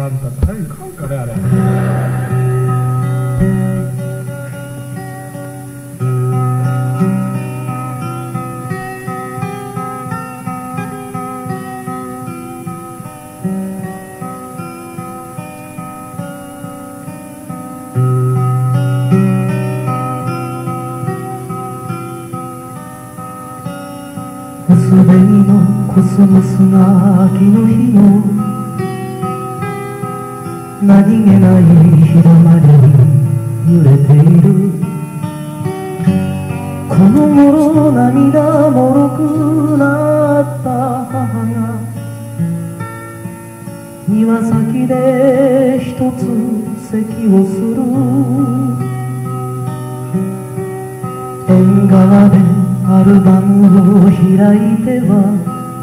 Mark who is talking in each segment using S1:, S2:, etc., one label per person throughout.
S1: あんたタイム買うかねあれ。
S2: 薄紅のコスモスが秋の日の何気ない日だまりに揺れている。この頃涙もろくなった母が庭先で一つ咳をする。縁側でアルバムを開いては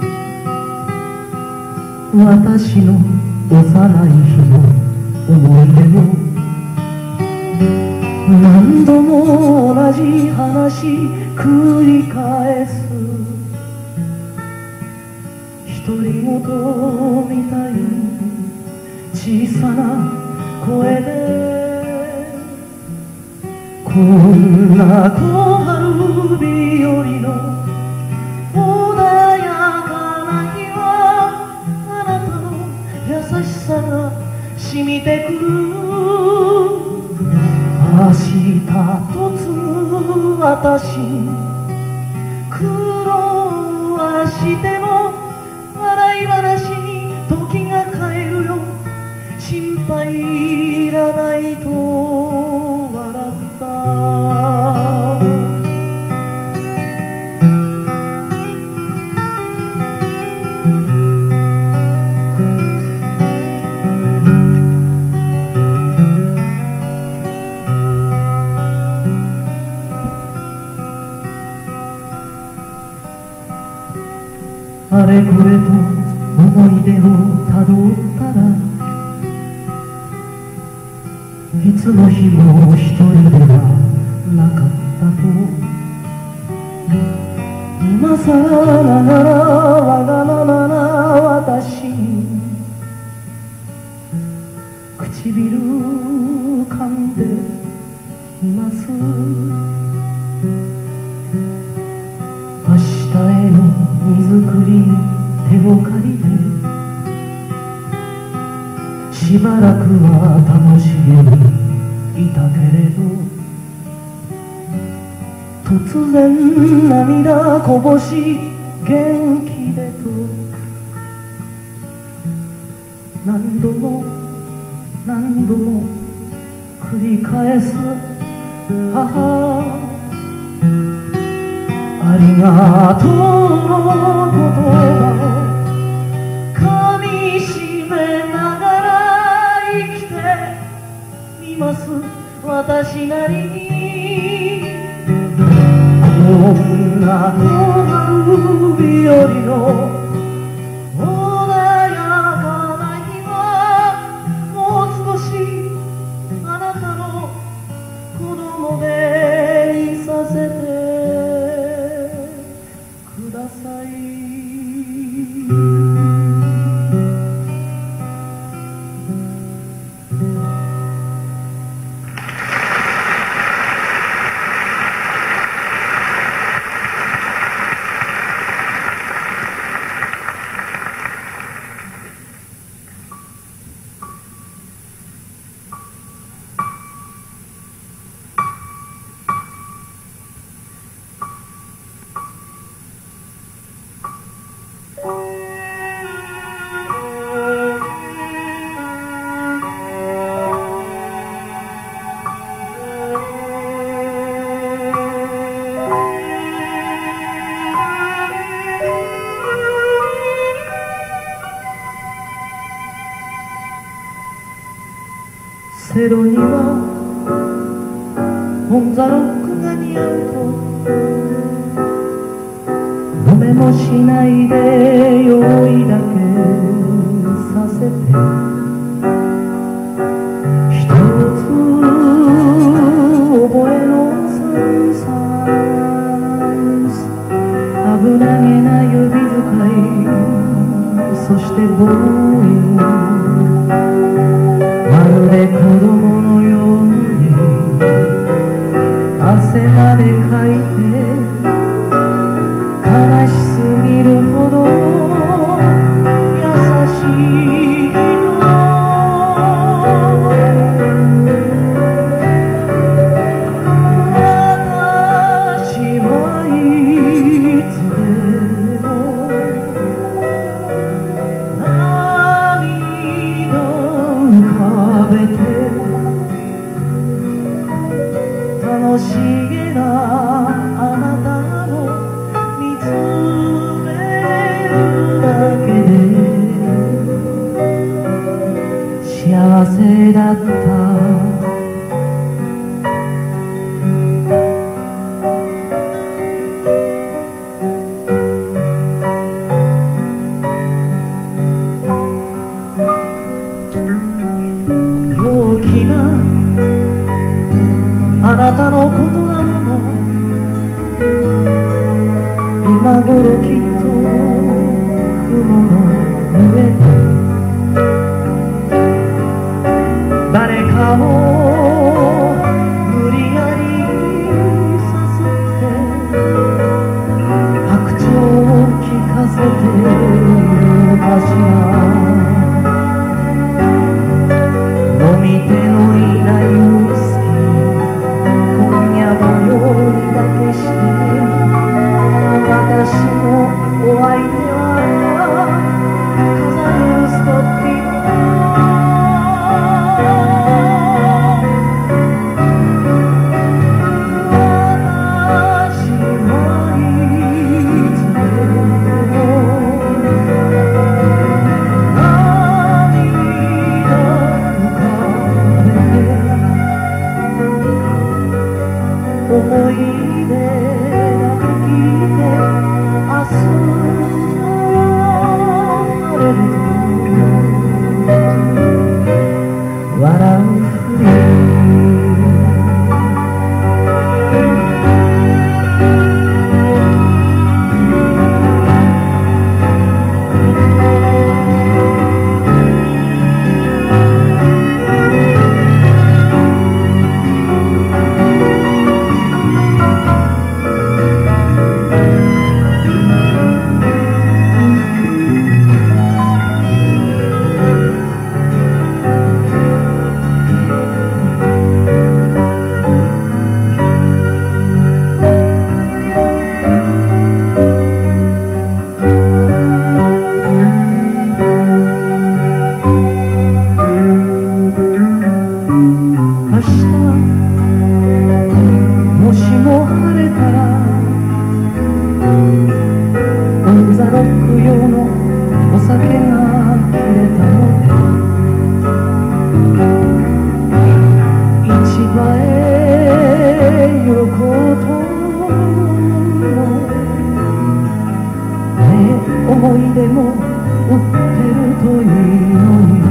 S2: 私の幼い日の思い出を何度も同じ話繰り返す。独り言みたい小さな声でこんな小春日和の穏やかな日はあなたの優しさが染みてくる。明日とつ私苦労はしても笑い話に時が帰るよ。心配いらないと笑った。あれこれと思い出をたどったらいつの日も一人ではなかったと。今さらながらわがままな私に唇噛んでいます。明日への荷造りに手を借りてしばらくは楽しげにいたけれど突然涙こぼし元気でと何度も何度も繰り返す母。ありがとうの言葉をかみしめながら生きています私なりに。こんな小春日和の穏やかな日はもう少しあなたの子供でいさせてください。セロにはオンザロックが似合うと飲めもしないで用意だけさせて一つ覚えのサンサンス危なげな指使いそしてボーイまで書いて悲しすぎるほど優しいの私はいつでも涙浮かべて楽しげなあなたを見つめるだけで幸せだった。陽気なあなたのことなの今頃きっと雲の上で誰かを無理やりさせて白鳥を聞かせているのかしら。飲み手のいないウイスキー今夜の料理だけして私のお相手は飾るストッキング私はいつでも涙浮かべて思い出ができて明日晴れると笑うふりもしも晴れたらオンザロック用のお酒が切れたので市場へ行こうと思い出も売ってるといいのに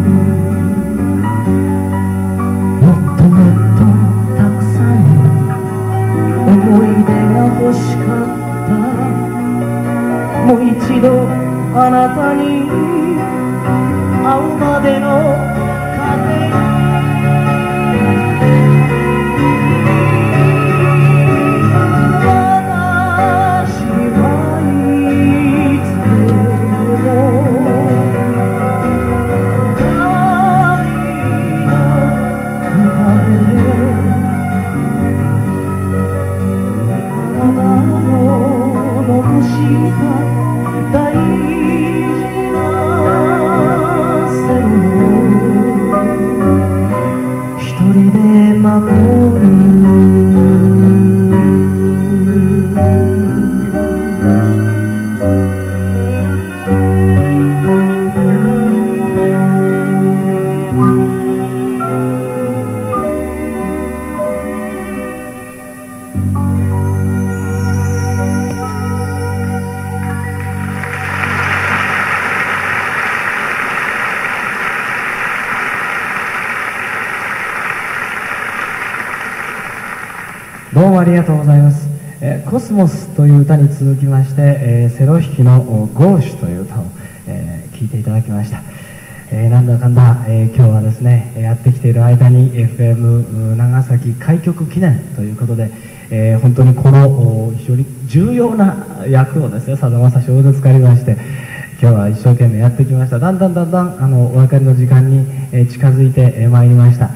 S2: もっともっとたくさん思い出が欲しかったもう一度あなたに会うまでの風に大事な線を一人で守るどうもありがとうございます。コスモスという歌に続きまして、セロ弾きのゴーシュという歌を、聴いていただきました。なんだかんだ、今日はですね、やってきている間に FM 長崎開局記念ということで、
S1: 本当にこの非常に重要な役をですね、さだまさしを使いまして、今日は一生懸命やってきました。だんだんお別れの時間に近づいてまいりました。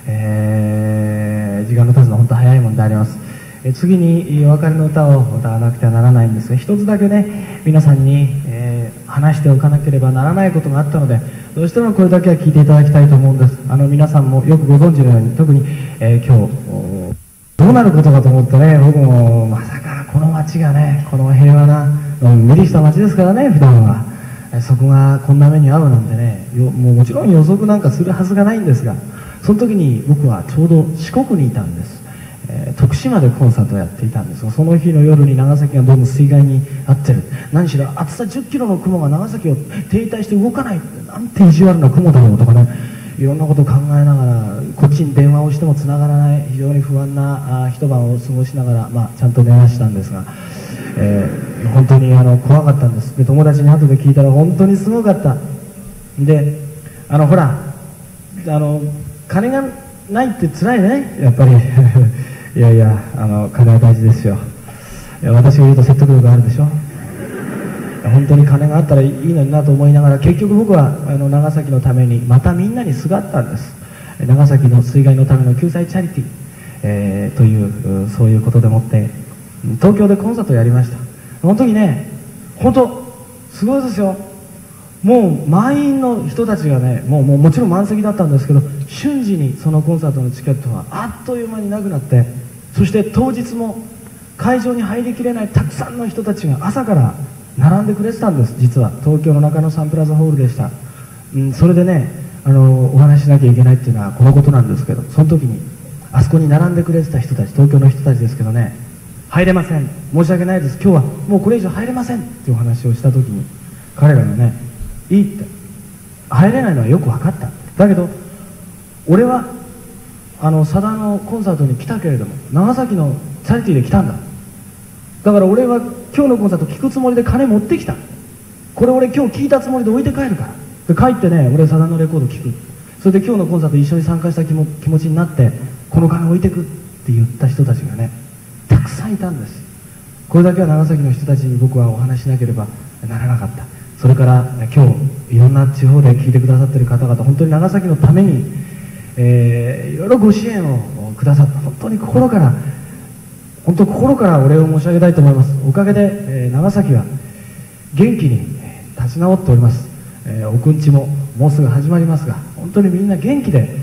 S1: 時間の経つのは本当早いもんであります。次にお別れの歌を歌わなくてはならないんですが、一つだけね、皆さんに、話しておかなければならないことがあったので、どうしてもこれだけは聞いていただきたいと思うんです。皆さんもよくご存知のように、特に、今日どうなることかと思ってね、僕もまさかこの街がね、この平和なのんびりした街ですからね、普段はそこがこんな目に遭うなんてね、もちろん予測なんかするはずがないんですが、その時に僕はちょうど四国にいたんです。徳島でコンサートをやっていたんですが、その日の夜に長崎がどうも水害に遭ってる。何しろ厚さ10キロの雲が長崎を停滞して動かない、なんて意地悪な雲だろうとかね、いろんなことを考えながら、こっちに電話をしてもつながらない、非常に不安な一晩を過ごしながら、ちゃんと電話したんですが、本当に怖かったんです。で、友達に後で聞いたら本当にすごかった。で、ほら、金がないって辛いね、やっぱりいやいや、金は大事ですよ。私が言うと説得力あるでしょ。本当に金があったらいいのになと思いながら、結局僕は長崎のためにまたみんなにすがったんです。長崎の水害のための救済チャリティー、というそういうことでもって東京でコンサートをやりました。その時ね、本当すごいですよ。もう満員の人たちがね、もちろん満席だったんですけど、瞬時にそのコンサートのチケットはあっという間になくなって、そして当日も会場に入りきれないたくさんの人たちが朝から並んでくれてたんです。実は東京の中野サンプラザホールでした。それでね、お話ししなきゃいけないっていうのはこのことなんですけど、その時にあそこに並んでくれてた人たち、東京の人たちですけどね、入れません、申し訳ないです、今日はもうこれ以上入れませんっていうお話をした時に、彼らがね、いいって、入れないのはよく分かった。だけど俺はさだのコンサートに来たけれども、長崎のチャリティーで来たんだ。だから俺は今日のコンサート聞くつもりで金持ってきた。これ俺今日聞いたつもりで置いて帰るから。で帰ってね、俺さだのレコード聞く。それで今日のコンサート一緒に参加した気持ちになって、この金置いてくって言った人たちがね、たくさんいたんです。これだけは長崎の人たちに僕はお話しなければならなかった。それから今日いろんな地方で聞いてくださっている方々、本当に長崎のために、いろいろご支援をくださった。本当に心からお礼を申し上げたいと思います。おかげで、長崎は元気に立ち直っております。おくんちももうすぐ始まりますが、本当にみんな元気で、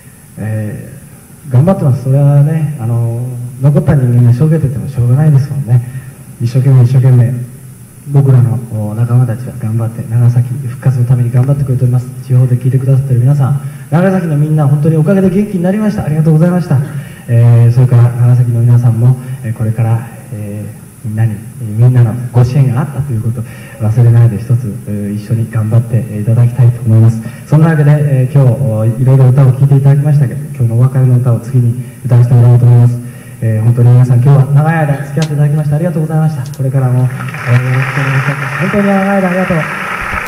S1: 頑張ってます。それはね、残った人間がしょげててもしょうがないですもんね。一生懸命僕らの仲間たちは頑張って長崎復活のために頑張ってくれております。地方で聞いてくださっている皆さん、長崎のみんな本当におかげで元気になりました。ありがとうございました。それから長崎の皆さんも、これから、みんなのご支援があったということ忘れないで、一つ一緒に頑張っていただきたいと思います。そんなわけで、今日いろいろ歌を聴いていただきましたけど、今日のお別れの歌を次に歌わせてもらおうと思います。本当に皆さん今日は長い間付き合っていただきましてありがとうございました。これからも、よろしくお願いします。本当に長い間ありがとう。